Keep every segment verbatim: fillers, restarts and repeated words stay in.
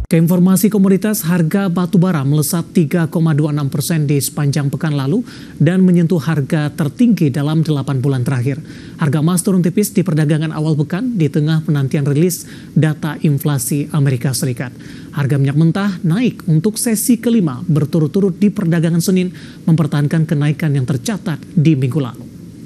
Keinformasi komoditas, harga batubara melesat tiga koma dua enam persen di sepanjang pekan lalu dan menyentuh harga tertinggi dalam delapan bulan terakhir. Harga emas turun tipis di perdagangan awal pekan di tengah penantian rilis data inflasi Amerika Serikat. Harga minyak mentah naik untuk sesi kelima berturut-turut di perdagangan Senin, mempertahankan kenaikan yang tercatat di minggu lalu.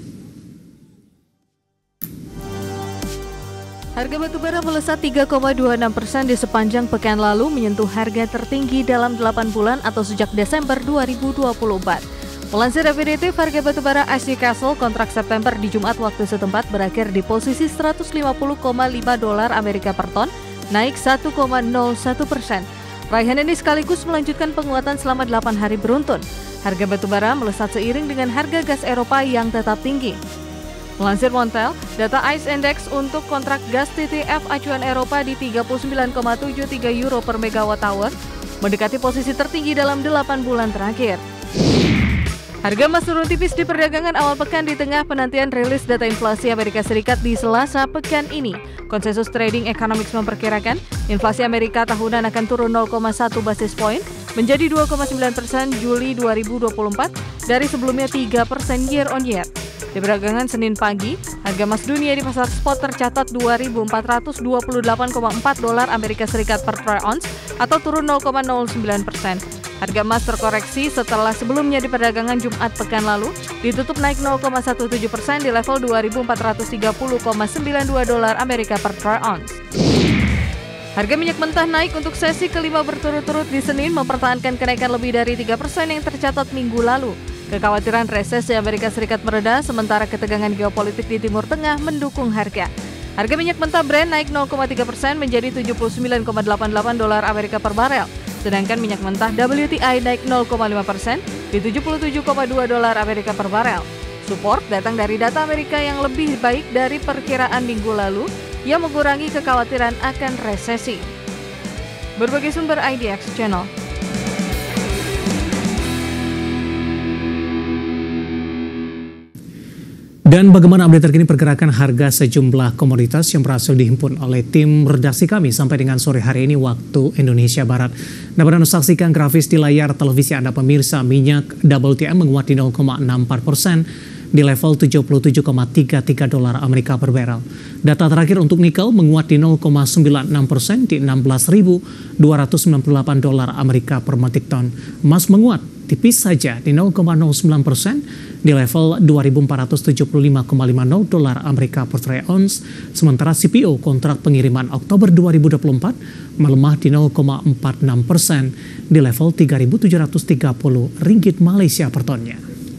Harga batubara melesat tiga koma dua enam persen di sepanjang pekan lalu, menyentuh harga tertinggi dalam delapan bulan atau sejak Desember dua ribu dua puluh empat. Melansir Afidetip, harga batubara I C Castle kontrak September di Jumat waktu setempat berakhir di posisi seratus lima puluh koma lima dolar Amerika per ton, naik satu koma nol satu persen. Raihan ini sekaligus melanjutkan penguatan selama delapan hari beruntun. Harga batubara melesat seiring dengan harga gas Eropa yang tetap tinggi. Melansir Montel, data I C E Index untuk kontrak gas T T F acuan Eropa di tiga puluh sembilan koma tujuh tiga euro per megawatt hour, mendekati posisi tertinggi dalam delapan bulan terakhir. Harga emas turun tipis di perdagangan awal pekan di tengah penantian rilis data inflasi Amerika Serikat di Selasa pekan ini. Konsensus Trading Economics memperkirakan inflasi Amerika tahunan akan turun nol koma satu basis point menjadi dua koma sembilan persen Juli dua ribu dua puluh empat dari sebelumnya tiga persen year on year. Di perdagangan Senin pagi, harga emas dunia di pasar spot tercatat dua ribu empat ratus dua puluh delapan koma empat dolar Amerika Serikat per troy ounce atau turun nol koma nol sembilan persen. Harga emas terkoreksi setelah sebelumnya di perdagangan Jumat pekan lalu ditutup naik nol koma satu tujuh persen di level dua ribu empat ratus tiga puluh koma sembilan dua dolar Amerika per troy ounce. Harga minyak mentah naik untuk sesi kelima berturut-turut di Senin, mempertahankan kenaikan lebih dari tiga persen yang tercatat minggu lalu. Kekhawatiran resesi Amerika Serikat mereda, sementara ketegangan geopolitik di Timur Tengah mendukung harga. Harga minyak mentah Brent naik nol koma tiga persen menjadi tujuh puluh sembilan koma delapan delapan dolar Amerika per barel. Sedangkan minyak mentah W T I naik nol koma lima persen di tujuh puluh tujuh koma dua dolar Amerika per barel. Support datang dari data Amerika yang lebih baik dari perkiraan minggu lalu yang mengurangi kekhawatiran akan resesi. Berbagai sumber I D X Channel. Dan bagaimana update terkini pergerakan harga sejumlah komoditas yang berhasil dihimpun oleh tim redaksi kami sampai dengan sore hari ini waktu Indonesia Barat. Dapat Anda saksikan grafis di layar televisi Anda pemirsa, minyak W T I menguat di nol koma enam empat persen di level tujuh puluh tujuh koma tiga tiga dolar Amerika per barrel. Data terakhir untuk nikel menguat di nol koma sembilan enam persen di enam belas ribu dua ratus sembilan puluh delapan dolar Amerika per metric ton. Emas menguat tipis saja di nol koma nol sembilan persen di level dua ribu empat ratus tujuh puluh lima koma lima nol dolar Amerika per troy ounce. Sementara C P O kontrak pengiriman Oktober dua ribu dua puluh empat melemah di nol koma empat enam persen di level tiga ribu tujuh ratus tiga puluh ringgit Malaysia per tonnya.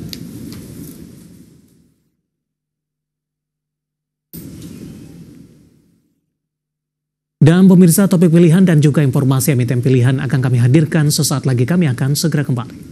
Dan pemirsa, topik pilihan dan juga informasi emiten pilihan akan kami hadirkan sesaat lagi. Kami akan segera kembali.